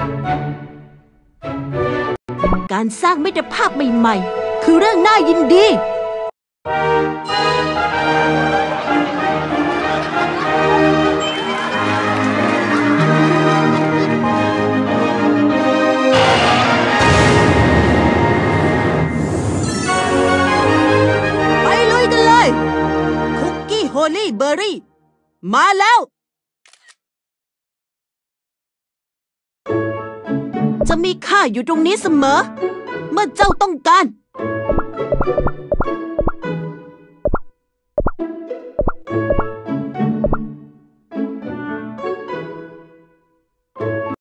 การสร้างมิตรภาพใหม่ๆคือเรื่องน่ายินดีไปลุยกันเลยคุกกี้โฮลี่เบอร์รี่มาแล้วจะมีข้าอยู่ตรงนี้เสมอเมื่อเจ้าต้องการ